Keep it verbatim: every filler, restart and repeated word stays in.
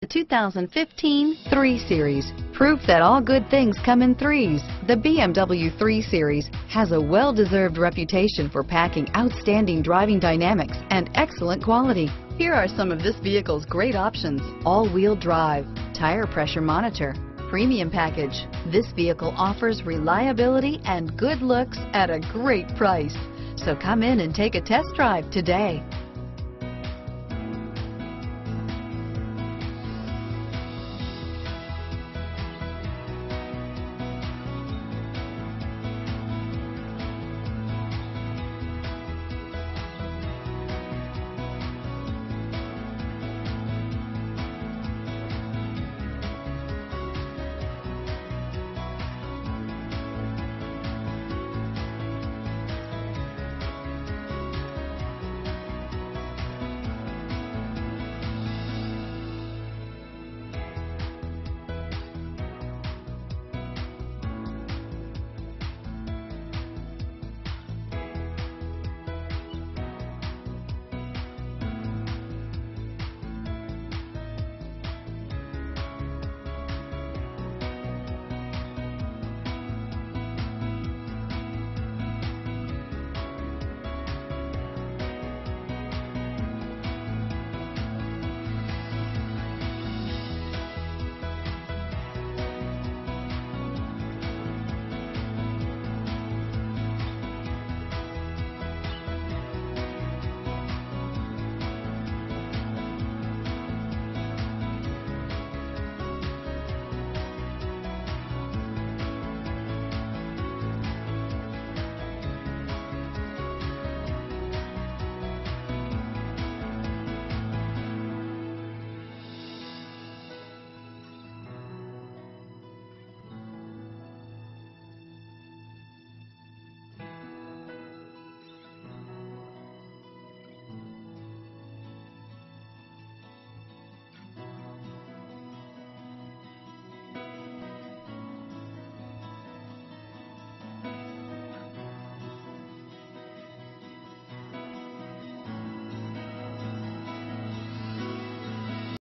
The two thousand fifteen three series. Proof that all good things come in threes. The B M W three series has a well-deserved reputation for packing outstanding driving dynamics and excellent quality. Here are some of this vehicle's great options: all-wheel drive, tire pressure monitor, premium package. This vehicle offers reliability and good looks at a great price. So come in and take a test drive today.